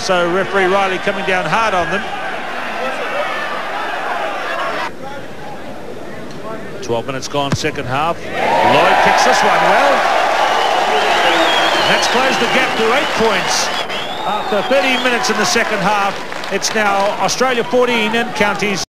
So referee Riley coming down hard on them. 12 minutes gone, second half. Lloyd kicks this one well. That's closed the gap to 8 points. After 13 minutes in the second half, it's now Australia 14 and counties